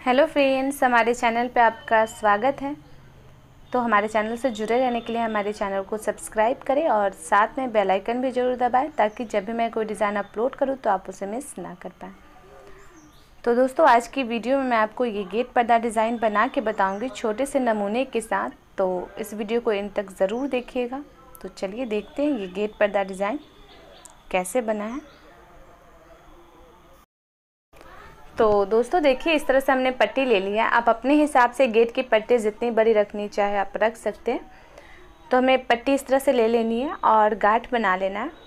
Hello friends, हमारे channel पे आपका स्वागत है। तो हमारे चैनल से जुड़े रहने के लिए हमारे चैनल को सब्सक्राइब करें और साथ में बेल आइकन भी ज़रूर दबाएं ताकि जब भी मैं कोई डिज़ाइन अपलोड करूं तो आप उसे मिस ना कर पाएँ। तो दोस्तों, आज की वीडियो में मैं आपको ये गेट पर्दा डिज़ाइन बना के बताऊँगी छोटे से नमूने के साथ। तो इस वीडियो को इन तक ज़रूर देखिएगा। तो चलिए देखते हैं ये गेट पर्दा डिज़ाइन कैसे बना है। तो दोस्तों देखिए, इस तरह से हमने पट्टी ले लिया है। आप अपने हिसाब से गेट की पट्टी जितनी बड़ी रखनी चाहे आप रख सकते हैं। तो हमें पट्टी इस तरह से ले लेनी है और गांठ बना लेना है।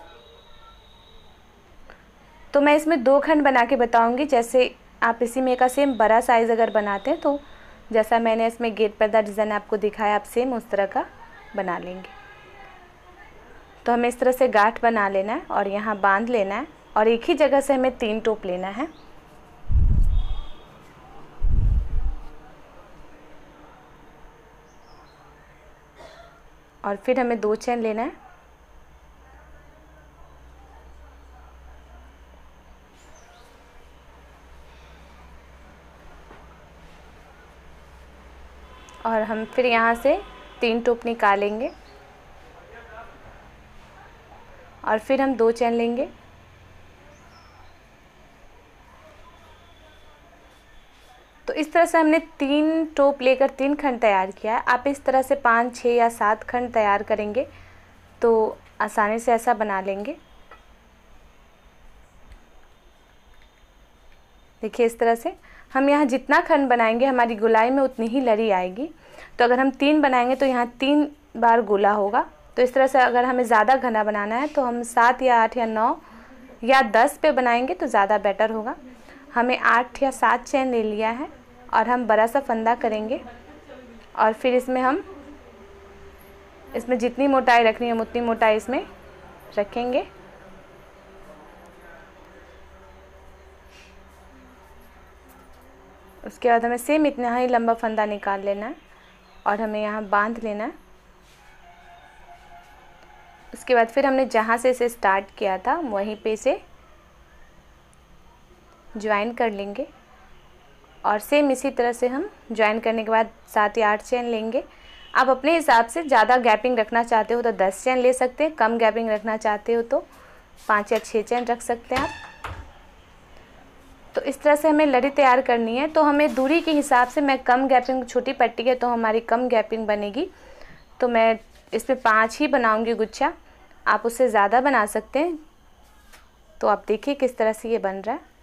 तो मैं इसमें 2 खंड बना के बताऊंगी। जैसे आप इसी में का सेम बड़ा साइज़ अगर बनाते हैं तो जैसा मैंने इसमें गेट पर्दा डिज़ाइन आपको दिखाया, आप सेम उस तरह का बना लेंगे। तो हमें इस तरह से गांठ बना लेना है और यहाँ बांध लेना है और एक ही जगह से हमें 3 टोप लेना है। और फिर हमें 2 चेन लेना है और हम फिर यहाँ से 3 टोप निकालेंगे और फिर हम 2 चेन लेंगे तो इस तरह से हमने 3 टोप लेकर 3 खंड तैयार किया है। आप इस तरह से 5, 6 या 7 खंड तैयार करेंगे तो आसानी से ऐसा बना लेंगे। देखिए, इस तरह से हम यहाँ जितना खंड बनाएंगे हमारी गोलाई में उतनी ही लड़ी आएगी। तो अगर हम 3 बनाएंगे तो यहाँ 3 बार गोला होगा। तो इस तरह से अगर हमें ज़्यादा घना बनाना है तो हम 7 या 8 या 9 या 10 पे बनाएंगे तो ज़्यादा बेटर होगा। हमें 8 या 7 चेन ले लिया है और हम बड़ा सा फंदा करेंगे और फिर इसमें जितनी मोटाई रखनी है हम उतनी मोटाई इसमें रखेंगे। उसके बाद हमें सेम इतना ही लंबा फंदा निकाल लेना है और हमें यहाँ बांध लेना है। उसके बाद फिर हमने जहाँ से इसे स्टार्ट किया था वहीं पे इसे ज्वाइन कर लेंगे और सेम इसी तरह से हम ज्वाइन करने के बाद 7 या 8 चेन लेंगे। आप अपने हिसाब से ज़्यादा गैपिंग रखना चाहते हो तो 10 चेन ले सकते हैं, कम गैपिंग रखना चाहते हो तो 5 या 6 चेन रख सकते हैं आप। तो इस तरह से हमें लड़ी तैयार करनी है। तो हमें दूरी के हिसाब से, मैं कम गैपिंग, छोटी पट्टी है तो हमारी कम गैपिंग बनेगी। तो मैं इसमें 5 ही बनाऊंगी गुच्छा, आप उससे ज़्यादा बना सकते हैं। तो आप देखिए किस तरह से ये बन रहा है।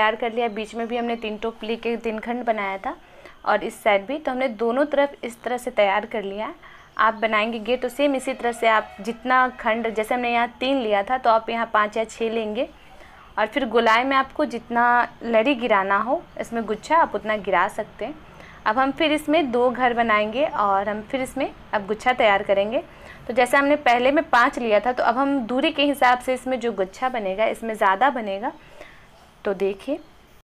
तैयार कर लिया। बीच में भी हमने 3 टोप लेके 3 खंड बनाया था और इस साइड भी, तो हमने दोनों तरफ इस तरह से तैयार कर लिया है। आप बनाएंगे तो सेम इसी तरह से आप जितना खंड, जैसे हमने यहाँ 3 लिया था तो आप यहाँ 5 या 6 लेंगे और फिर गोलाई में आपको जितना लड़ी गिराना हो इसमें गुच्छा आप उतना गिरा सकते हैं। अब हम फिर इसमें 2 घर बनाएंगे और हम फिर इसमें अब गुच्छा तैयार करेंगे। तो जैसे हमने पहले में 5 लिया था तो अब हम दूरी के हिसाब से इसमें जो गुच्छा बनेगा इसमें ज़्यादा बनेगा। तो देखिए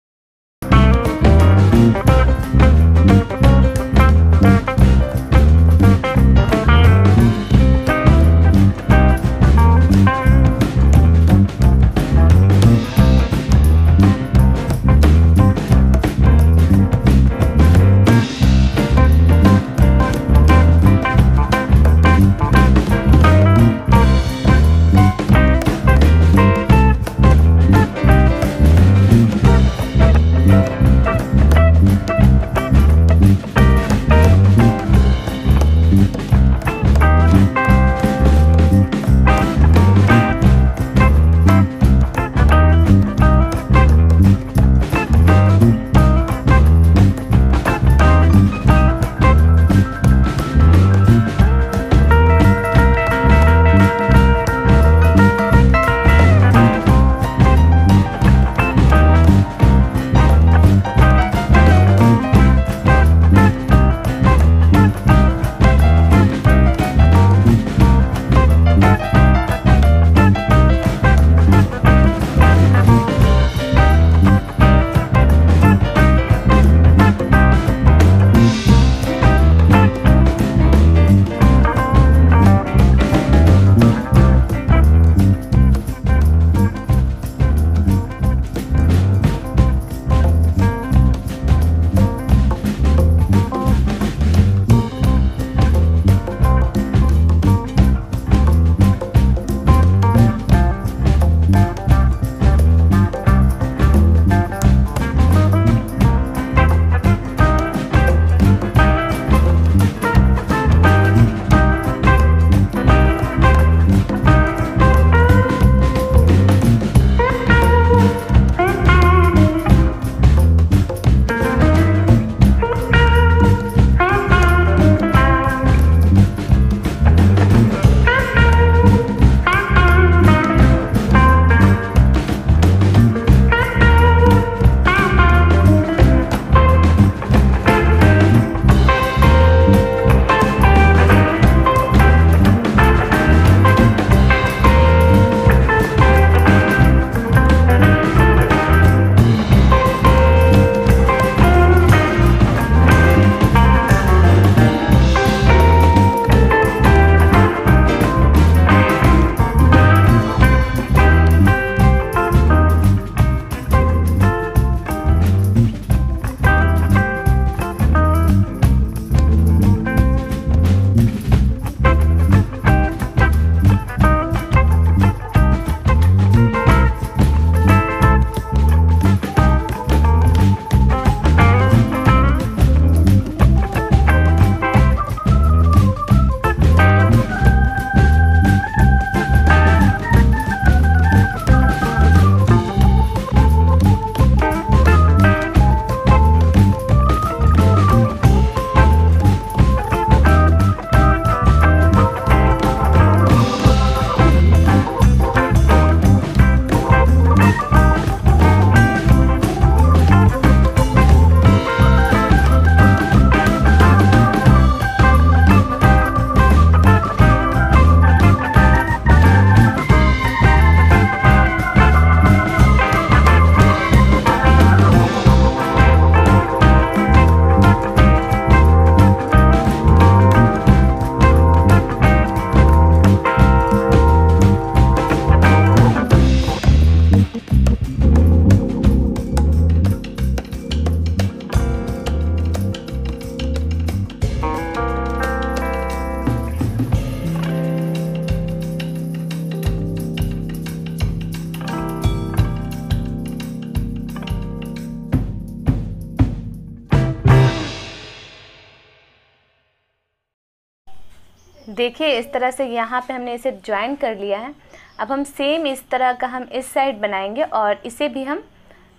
देखिए इस तरह से यहाँ पे हमने इसे ज्वाइन कर लिया है। अब हम सेम इस तरह का हम इस साइड बनाएंगे और इसे भी हम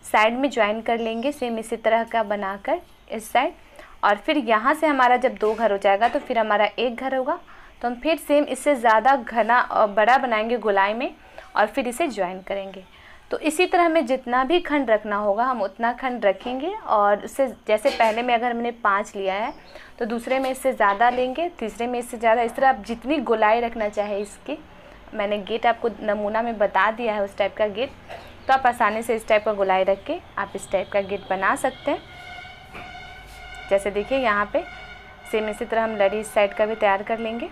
साइड में ज्वाइन कर लेंगे सेम इसी तरह का बनाकर इस साइड। और फिर यहाँ से हमारा जब 2 घर हो जाएगा तो फिर हमारा 1 घर होगा। तो हम फिर सेम इससे ज़्यादा घना और बड़ा बनाएंगे गोलाई में और फिर इसे ज्वाइन करेंगे। तो इसी तरह हमें जितना भी खंड रखना होगा हम उतना खंड रखेंगे। और उससे जैसे पहले में अगर हमने 5 लिया है तो दूसरे में इससे ज़्यादा लेंगे, तीसरे में इससे ज़्यादा। इस तरह आप जितनी गोलाई रखना चाहे इसकी, मैंने गेट आपको नमूना में बता दिया है उस टाइप का गेट। तो आप आसानी से इस टाइप का गोलाई रख के आप इस टाइप का गेट बना सकते हैं। जैसे देखिए यहाँ पे सेम इसी तरह हम लड़ी इस साइड का भी तैयार कर लेंगे।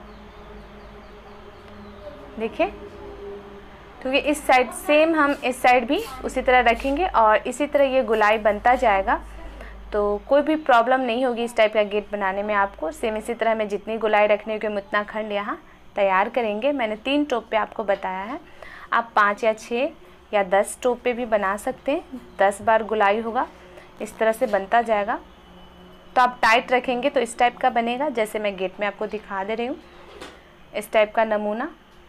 देखिए, क्योंकि इस साइड सेम हम इस साइड भी उसी तरह रखेंगे और इसी तरह ये गोलाई बनता जाएगा। तो कोई भी प्रॉब्लम नहीं होगी इस टाइप का गेट बनाने में आपको। सेम इसी तरह हमें जितनी गोलाई रखनी होगी हम उतना खंड यहाँ तैयार करेंगे। मैंने 3 टोप पे आपको बताया है, आप 5 या 6 या 10 टोप पे भी बना सकते हैं। 10 बार गोलाई होगा, इस तरह से बनता जाएगा। तो आप टाइट रखेंगे तो इस टाइप का बनेगा, जैसे मैं गेट में आपको दिखा दे रही हूँ इस टाइप का नमूना।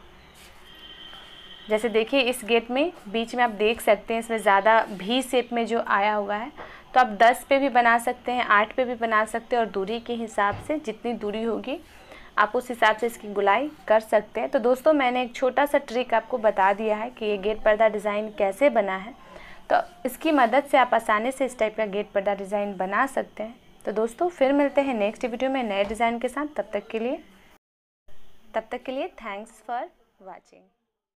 जैसे देखिए इस गेट में बीच में आप देख सकते हैं इसमें ज़्यादा भी शेप में जो आया हुआ है। तो आप 10 पे भी बना सकते हैं, 8 पे भी बना सकते हैं और दूरी के हिसाब से जितनी दूरी होगी आप उस हिसाब से इसकी गोलाई कर सकते हैं। तो दोस्तों मैंने एक छोटा सा ट्रिक आपको बता दिया है कि ये गेट पर्दा डिज़ाइन कैसे बना है। तो इसकी मदद से आप आसानी से इस टाइप का गेट पर्दा डिज़ाइन बना सकते हैं। तो दोस्तों फिर मिलते हैं नेक्स्ट वीडियो में नए डिज़ाइन के साथ। तब तक के लिए थैंक्स फॉर वॉचिंग।